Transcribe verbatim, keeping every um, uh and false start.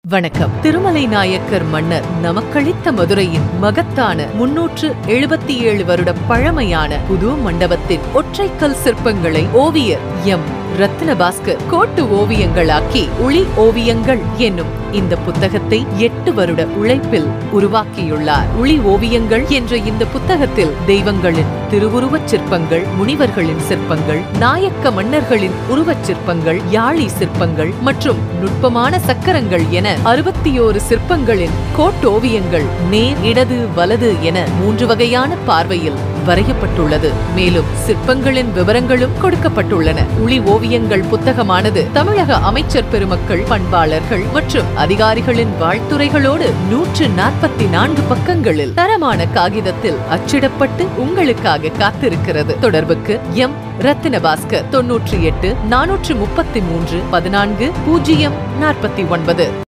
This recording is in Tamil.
வணக்கம். திருமலை நாயக்கர் மன்னர் நமக்களித்த மதுரையின் மகத்தான முன்னூற்று எழுபத்தி ஏழு வருட பழமையான புது மண்டபத்தின் ஒற்றைக்கல் சிற்பங்களை ஓவியர் எம் ரத்தினபாஸ்கர் கோட்டு ஓவியங்களாக்கி உளி ஓவியங்கள் என்னும் இந்த புத்தகத்தை எட்டு வருட உழைப்பில் உருவாக்கியுள்ளார். உளி ஓவியங்கள் என்ற இந்த புத்தகத்தில் தெய்வங்களின் திருவுருவச் சிற்பங்கள், முனிவர்களின் சிற்பங்கள், நாயக்க மன்னர்களின் உருவச் சிற்பங்கள், யாழி சிற்பங்கள் மற்றும் நுட்பமான சக்கரங்கள் என அறுபத்தி ஓரு சிற்பங்களின் கோட்டோவியங்கள் நேர், இடது, வலது என மூன்று வகையான பார்வையில் வரையப்பட்டுள்ளது. மேலும் சிற்பங்களின் விவரங்களும் கொடுக்கப்பட்டுள்ளன. உளி ஓவியங்கள் புத்தகமானது தமிழக அமைச்சர் பெருமக்கள், பண்பாளர்கள் மற்றும் அதிகாரிகளின் வாழ்த்துரைகளோடு நூற்று நாற்பத்தி நான்கு பக்கங்களில் தரமான காகிதத்தில் அச்சிடப்பட்டு உங்களுக்காக காத்திருக்கிறது. தொடர்புக்கு எம் ரத்தினபாஸ்கர் தொன்னூற்றி எட்டு நானூற்று முப்பத்தி மூன்று பதினான்கு பூஜ்ஜியம் நாற்பத்தி ஒன்பது.